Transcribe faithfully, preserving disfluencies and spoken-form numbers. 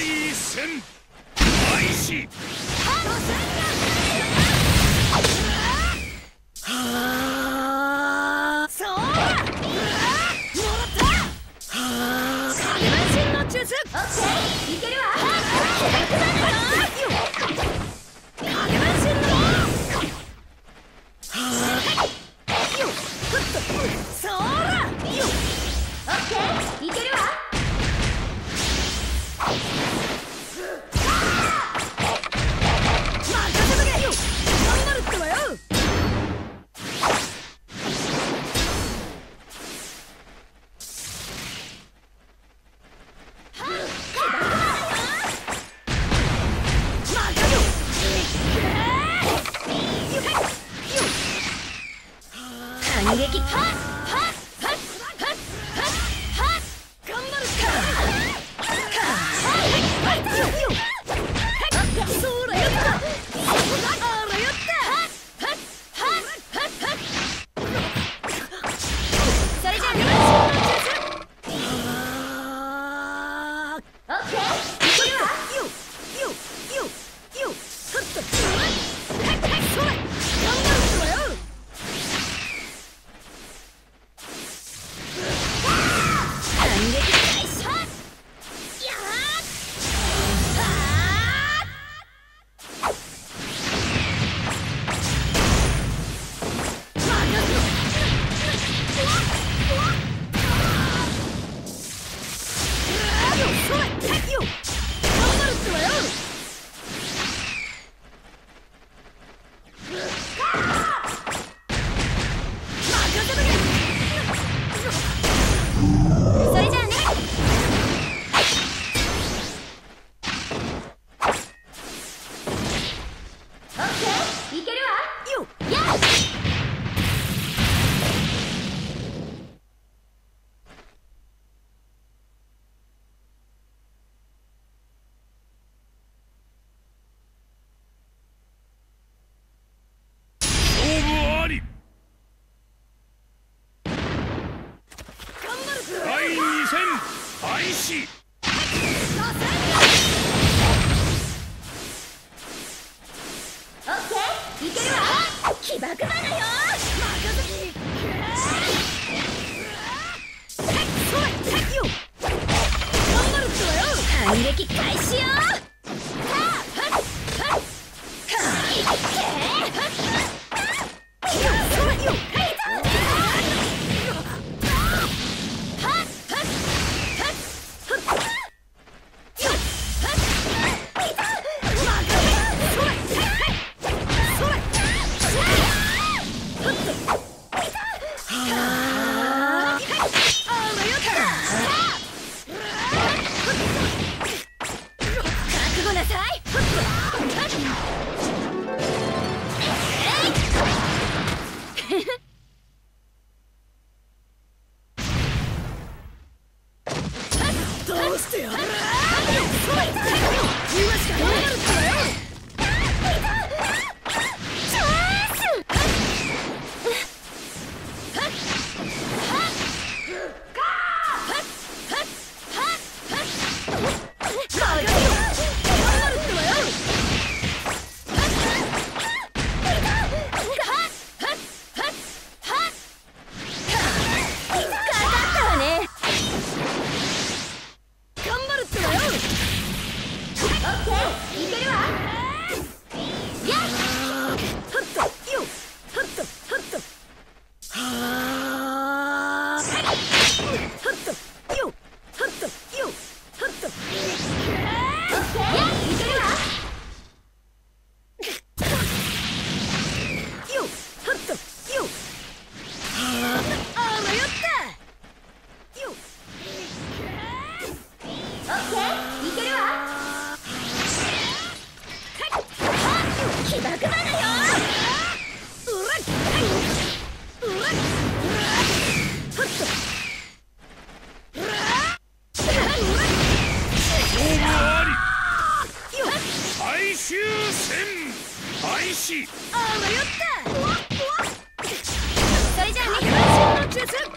第一戦開始。 はあ、そうだ。もらった。はあ、影分身の術。オッケー、いけるわ。影分身の。はあ、よっ、ふっと、そうだ。よっ、オッケー、いけるわ。任せとけよ。頑張るってばよ。反撃。はっはっはっはっはっ頑張るか。そうだよった。あらよった。それじゃあオッケー、いけるわ。よよよよふっと。それ頑張るってばよ。反撃開始。やー第二戦開始。 オッケー、いけるわ。起爆弾だよ。任せて。頑張るってばよ。反撃開始よ。 開始。 あらよった。それじゃあね、